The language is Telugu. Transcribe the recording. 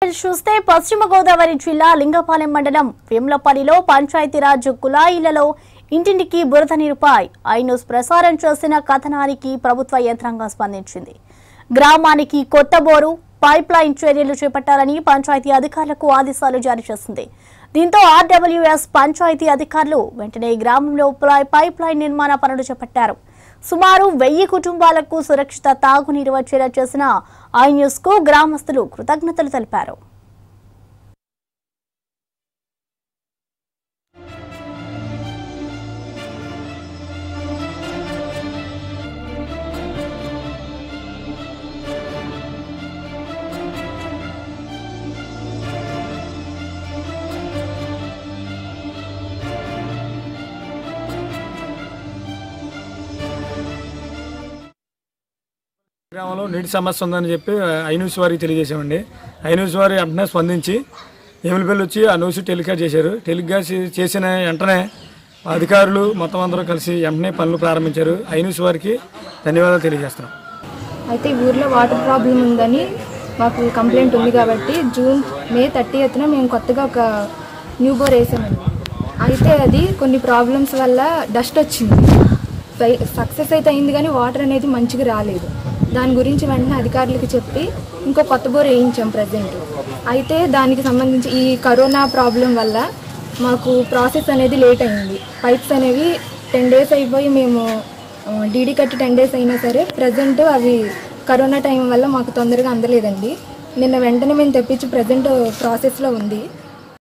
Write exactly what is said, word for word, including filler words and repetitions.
చూస్తే పశ్చిమ గోదావరి జిల్లా లింగపాలెం మండలం వేములపల్లిలో పంచాయతీరాజ్ కుళాయిలలో ఇంటింటికి బురద నీరుపై ఐ న్యూస్ ప్రసారం చేసిన కథనానికి ప్రభుత్వ యంత్రాంగం స్పందించింది. గ్రామానికి కొత్త బోరు పైప్ లైన్ చర్యలు చేపట్టాలని పంచాయతీ అధికారులకు ఆదేశాలు జారీ చేసింది. దీంతో ఆర్డబ్ల్యూఎస్ పంచాయతీ అధికారులు వెంటనే గ్రామంలో పైప్ లైన్ నిర్మాణ పనులు చేపట్టారు. సుమారు వెయ్యి కుటుంబాలకు సురక్షిత తాగునీరు వచ్చేలా చేసిన ఐ న్యూస్ కు గ్రామస్తులు కృతజ్ఞతలు తెలిపారు. గ్రామంలో నీటి సమస్య ఉందని చెప్పి ఐ న్యూస్ వారికి తెలియజేసామండి. ఐ న్యూస్ వారి వెంటనే స్పందించి ఎమ్మెల్యేలు వచ్చి ఆ న్యూస్ టెలికాస్ట్ చేశారు. టెలికాస్ట్ చేసిన వెంటనే అధికారులు మొత్తం అందరూ కలిసి వెంటనే పనులు ప్రారంభించారు. ఐ న్యూస్ వారికి ధన్యవాదాలు తెలియజేస్తున్నాం. అయితే ఊర్లో వాటర్ ప్రాబ్లం ఉందని మాకు కంప్లైంట్ ఉంది కాబట్టి జూన్ మే థర్టీ ఎత్తున మేము కొత్తగా ఒక న్యూ బోర్ వేసామండి. అయితే అది కొన్ని ప్రాబ్లమ్స్ వల్ల డస్ట్ వచ్చింది. సక్సెస్ అయితే అయింది కానీ వాటర్ అనేది మంచిగా రాలేదు. దాని గురించి వెంటనే అధికారులకు చెప్పి ఇంకో కొత్త బోర్ వేయించాం ప్రజెంట్. అయితే దానికి సంబంధించి ఈ కరోనా ప్రాబ్లం వల్ల మాకు ప్రాసెస్ అనేది లేట్ అయింది. పైప్స్ అనేవి టెన్ డేస్ అయిపోయి మేము డీడీ కట్టి టెన్ డేస్ అయినా సరే ప్రజెంట్ అవి కరోనా టైం వల్ల మాకు తొందరగా అందలేదండి. నిన్న వెంటనే మేము తెప్పించి ప్రజెంట్ ప్రాసెస్లో ఉంది.